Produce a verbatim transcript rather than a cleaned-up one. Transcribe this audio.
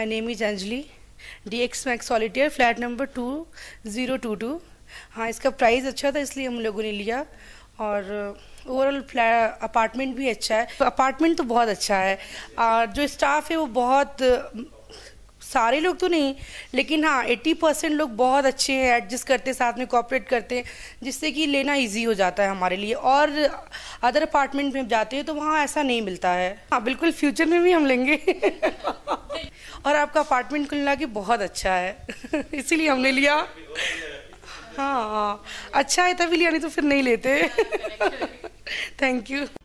My name is Anjali, D X max solitaire, flat number two zero two two. हाँ, इसका price अच्छा था इसलिए हम लोगों ने लिया, और ओवरऑल फ्लैट अपार्टमेंट भी अच्छा है। अपार्टमेंट तो बहुत अच्छा है, और जो स्टाफ है वो बहुत, सारे लोग तो नहीं लेकिन हाँ अस्सी परसेंट लोग बहुत अच्छे हैं, एडजस्ट करते हैं, साथ में कोऑपरेट करते हैं, जिससे कि लेना इजी हो जाता है हमारे लिए। और अदर अपार्टमेंट में जाते हैं तो वहाँ ऐसा नहीं मिलता है। हाँ बिल्कुल, फ्यूचर में भी हम लेंगे। और आपका अपार्टमेंट कुल मिला के बहुत अच्छा है, इसीलिए हमने लिया। हाँ हाँ, अच्छा है तभी लिया, नहीं तो फिर नहीं लेते। Thank you.